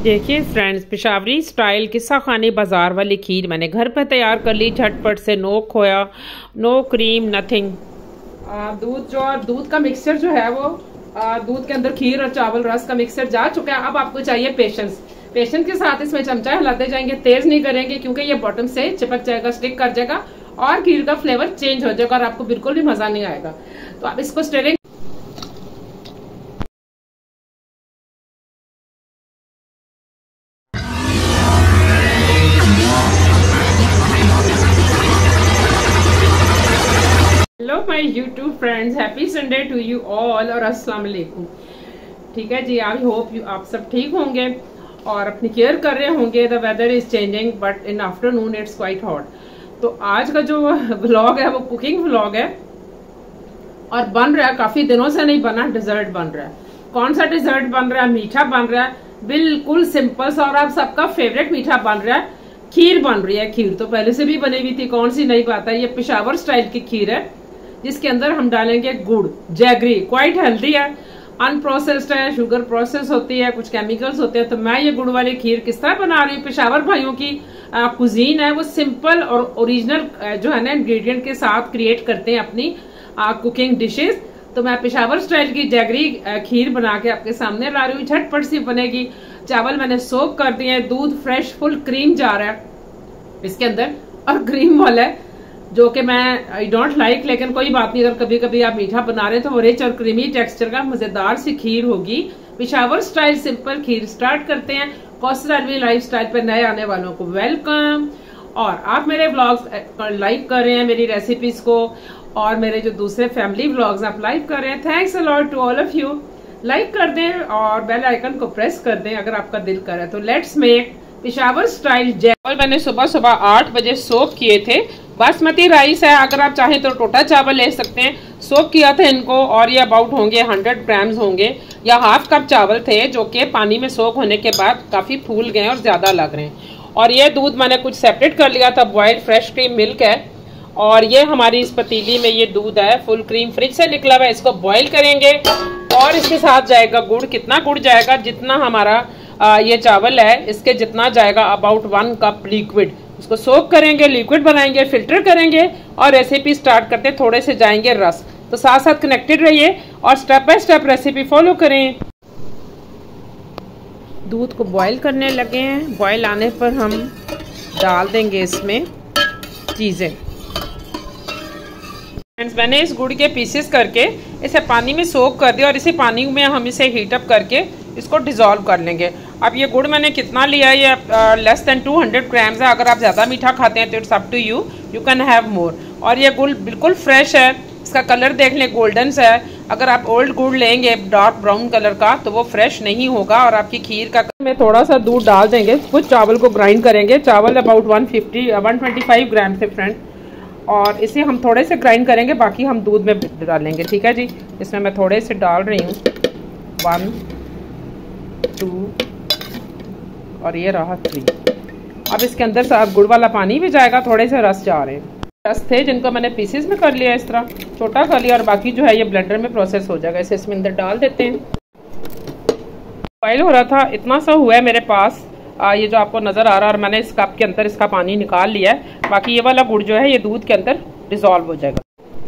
देखिए friends, Peshawari style किस्सा खानी बाजार वाली खीर मैंने घर पर तैयार कर ली झटपट से। नो खोया, नो क्रीम, नथिंग। दूध का मिक्सचर जो है वो दूध के अंदर खीर और चावल रस का मिक्सचर जा चुका है। अब आपको चाहिए पेशेंस। पेशेंस के साथ इसमें चमचा हिलाते जाएंगे, तेज नहीं करेंगे क्योंकि ये बॉटम से चिपक जाएगा, स्टिक कर जाएगा और खीर का फ्लेवर चेंज हो जाएगा और आपको बिल्कुल भी मजा नहीं आएगा। तो आप इसको stirring hello my YouTube friends, happy Sunday to you all और अस्सलाम वालेकुम। ठीक है जी, आई होप आप सब ठीक होंगे और अपनी केयर कर रहे होंगे। The weather is changing but in afternoon it's quite hot. तो आज का जो व्लॉग है वो कुकिंग व्लॉग है और बन रहा है, काफी दिनों से नहीं बना, डिजर्ट बन रहा है। कौन सा डिजर्ट बन रहा है? मीठा बन रहा है, बिल्कुल सिंपल सा और आप सबका फेवरेट मीठा बन रहा है। खीर बन रही है। खीर तो पहले से भी बनी हुई थी, कौन सी नई बात है। ये पेशावर स्टाइल की खीर है जिसके अंदर हम डालेंगे गुड़, जैगरी। क्वाइट हेल्दी है, अनप्रोसेस्ड है, शुगर प्रोसेस होती है, कुछ केमिकल्स होते हैं। तो मैं ये गुड़ वाली खीर किस तरह बना रही हूँ, पेशावर भाइयों की कुजीन है, वो सिंपल और ओरिजिनल जो है ना इंग्रेडिएंट के साथ क्रिएट करते हैं अपनी कुकिंग डिशेस। तो मैं पेशावर स्टाइल की जैगरी खीर बना के आपके सामने ला रही हूँ। झटपट सी बनेगी। चावल मैंने सोक कर दिए हैं, दूध फ्रेश फुल क्रीम जा रहा है इसके अंदर और क्रीम वाला है जो कि मैं आई डोंट लाइक, लेकिन कोई बात नहीं। अगर कभी कभी आप मीठा बना रहे हैं तो वो रिच और क्रीमी टेक्सचर का मजेदार सी खीर होगी। Peshawar style simple kheer start करते हैं। कौसर अलवी लाइफ स्टाइल पर नए आने वालों को वेलकम। और आप मेरे व्लॉग्स लाइक कर रहे हैं, मेरी रेसिपीज को, और मेरे जो दूसरे फैमिली व्लॉग्स आप लाइक कर रहे हैं। Thanks a lot to all of you. Like कर दें और बेल आइकन को प्रेस कर दें अगर आपका दिल करे तो। Let's make Peshawar style jaggery. मैंने सुबह सुबह 8 बजे सोक किए थे। बासमती राइस है, अगर आप चाहें तो टोटा चावल ले सकते हैं। सोक किया था इनको और ये अबाउट होंगे 100 ग्राम्स होंगे या हाफ कप चावल थे जो कि पानी में सोक होने के बाद काफी फूल गए और ज्यादा लग रहे हैं। और ये दूध मैंने कुछ सेपरेट कर लिया था, बॉइल्ड फ्रेश क्रीम मिल्क है। और ये हमारी इस पतीली में ये दूध है फुल क्रीम फ्रिज से निकला हुआ है। इसको बॉइल करेंगे और इसके साथ जाएगा गुड़। कितना गुड़ जाएगा? जितना हमारा ये चावल है इसके जितना जाएगा, अबाउट 1 कप लिक्विड। इसको सोक करेंगे, लिक्विड बनाएंगे, फिल्टर करेंगे और रेसिपी स्टार्ट करते हैं। थोड़े से जाएंगे रस, तो साथ साथ कनेक्टेड रहिए और step by step recipe follow करें। दूध को बॉईल करने लगे हैं। बॉईल आने पर हम डाल देंगे इसमें चीजें। फ्रेंड्स, मैंने इस गुड़ के पीसेस करके इसे पानी में सोक कर दिया और इसी पानी में हम इसे हीट अप करके इसको डिजोल्व कर लेंगे। अब ये गुड़ मैंने कितना लिया है, ये लेस देन 200 ग्राम्स है। अगर आप ज़्यादा मीठा खाते हैं तो it's up to you, you can have more. और ये गुड़ बिल्कुल फ्रेश है, इसका कलर देख लें, गोल्डन सा है। अगर आप ओल्ड गुड़ लेंगे डार्क ब्राउन कलर का तो वो फ्रेश नहीं होगा और आपकी खीर का में थोड़ा सा दूध डाल देंगे। कुछ चावल को ग्राइंड करेंगे। चावल अबाउट 125 ग्राम थे फ्रेंड, और इसे हम थोड़े से ग्राइंड करेंगे, बाकी हम दूध में डालेंगे। ठीक है जी, इसमें मैं थोड़े से डाल रही हूँ, 1 2 और ये रहा 3। अब इसके अंदर से गुड़ वाला पानी भी जाएगा, थोड़े से रस जा रहे हैं। रस थे जिनको मैंने पीसेस में कर लिया, इस तरह छोटा कर लिया, और बाकी जो है ये ब्लेंडर में प्रोसेस हो जाएगा। इसे इसमें अंदर डाल देते हैं। बॉइल हो रहा था, इतना सा हुआ है मेरे पास, ये जो आपको नजर आ रहा है, और मैंने इस कप के अंदर इसका पानी निकाल लिया है। बाकी ये वाला गुड़ जो है ये दूध के अंदर डिसॉल्व हो जाएगा।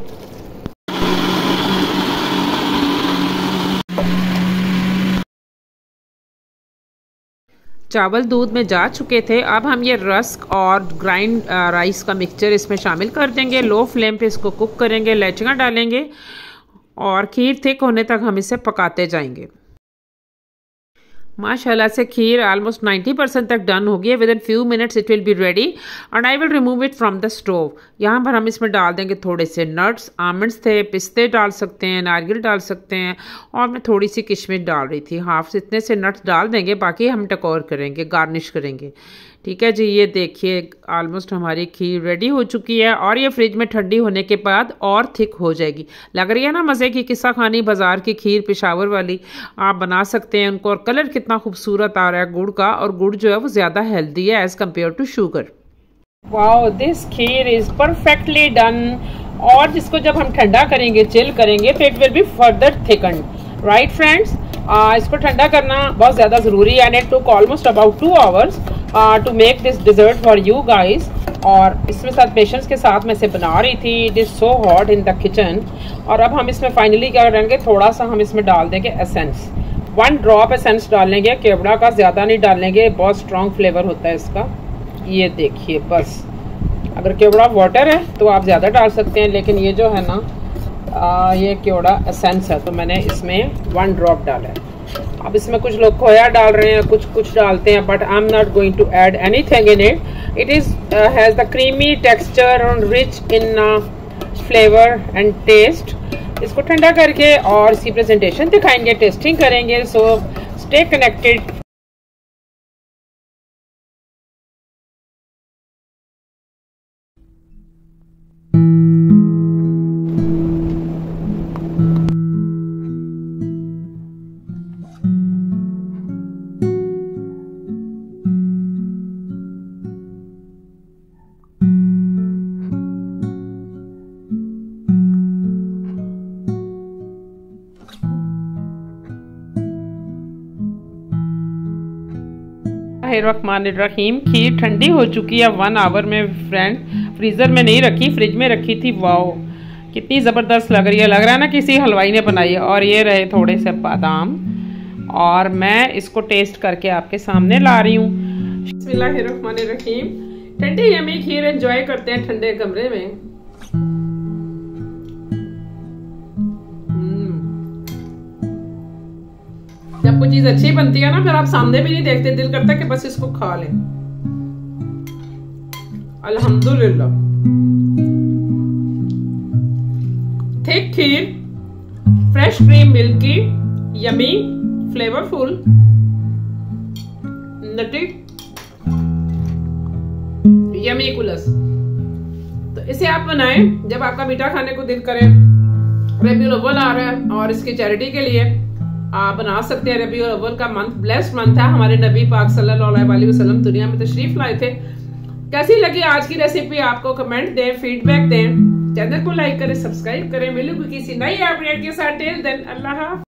चावल दूध में जा चुके थे। अब हम ये रस्क और ग्राइंड राइस का मिक्सचर इसमें शामिल कर देंगे। लो फ्लेम पे इसको कुक करेंगे, इलायचियाँ डालेंगे और खीर थिक होने तक हम इसे पकाते जाएंगे। माशाल्लाह से खीर ऑलमोस्ट 90% तक डन हो गई है। Within few minutes it will be ready and I will remove it from the stove. यहाँ पर हम इसमें डाल देंगे थोड़े से नट्स, आमंड्स थे, पिस्ते डाल सकते हैं, नारियल डाल सकते हैं, और मैं थोड़ी सी किशमिश डाल रही थी, हाफ इतने से नट्स डाल देंगे। बाकी हम डेकोर करेंगे, गार्निश करेंगे। ठीक है जी, ये देखिए ऑलमोस्ट हमारी खीर रेडी हो चुकी है और ये फ्रिज में ठंडी होने के बाद और थिक हो जाएगी। लग रही है ना मज़े की किस्सा खानी बाजार की खीर पेशावर वाली। आप बना सकते हैं उनको। और कलर कितना खूबसूरत आ रहा है गुड़ का, और गुड़ जो है वो ज़्यादा हेल्दी है as compare to sugar. Wow, this kheer is perfectly done. और जिसको जब हम ठंडा करेंगे, चिल करेंगे, तो it will be further thickened, right friends. इसको ठंडा करना बहुत ज़्यादा ज़रूरी है and it took almost about 2 hours to make this dessert for you guys. और इसमें साथ पेशेंस के साथ मैं इसे बना रही थी। It is so hot in the kitchen. और अब हम इसमें फाइनली क्या करेंगे, थोड़ा सा हम इसमें डाल देंगे एसेंस, 1 ड्रॉप एसेंस डालेंगे, केवड़ा का ज़्यादा नहीं डालेंगे, बहुत स्ट्रॉन्ग फ्लेवर होता है इसका। ये देखिए, बस अगर केवड़ा वाटर है तो आप ज़्यादा डाल सकते हैं, लेकिन ये जो है ना ये केवड़ा एसेंस है तो मैंने इसमें 1 ड्रॉप डाला है। अब इसमें कुछ लोग खोया डाल रहे हैं, कुछ डालते हैं, but I am not going to add anything in it. It is has the creamy texture और rich in flavour and taste. इसको ठंडा करके और इसकी प्रेजेंटेशन दिखाएंगे, टेस्टिंग करेंगे। So stay connected. रहीम, खीर ठंडी हो चुकी है 1 आवर में फ्रेंड। फ्रीज़र में नहीं रखी, फ्रिज में रखी थी। वाओ कितनी ज़बरदस्त लग रही है, लग रहा है ना किसी हलवाई ने बनाई है। और ये रहे थोड़े से बादाम और मैं इसको टेस्ट करके आपके सामने ला रही हूँ। बिस्मिल्लाहिर्रहमानिर्रहीम। ठंडी यमी खीर एंजॉय करते हैं ठंडे कमरे में। जब कोई चीज अच्छी बनती है ना, फिर आप सामने भी नहीं देखते, दिल करता है कि बस इसको खा लें। अल्हम्दुलिल्लाह। Thick kheer, fresh cream, milky, yummy, flavourful, nutty, yummy कुलस। तो इसे आप बनाएं जब आपका मीठा खाने को दिल करे। रबीउल अव्वल आ रहा है और इसकी चैरिटी के लिए आप बना सकते हैं। रबीउल अव्वल का मंथ ब्लेस्ड मंथ है। हमारे नबी पाक सल्लल्लाहु अलैहि वसल्लम दुनिया में तशरीफ लाए थे। कैसी लगी आज की रेसिपी आपको कमेंट दें, फीडबैक दें। चैनल को लाइक करें, सब्सक्राइब करें। मिलूंगी किसी नई अपडेट के साथ। टिल देन अल्लाह।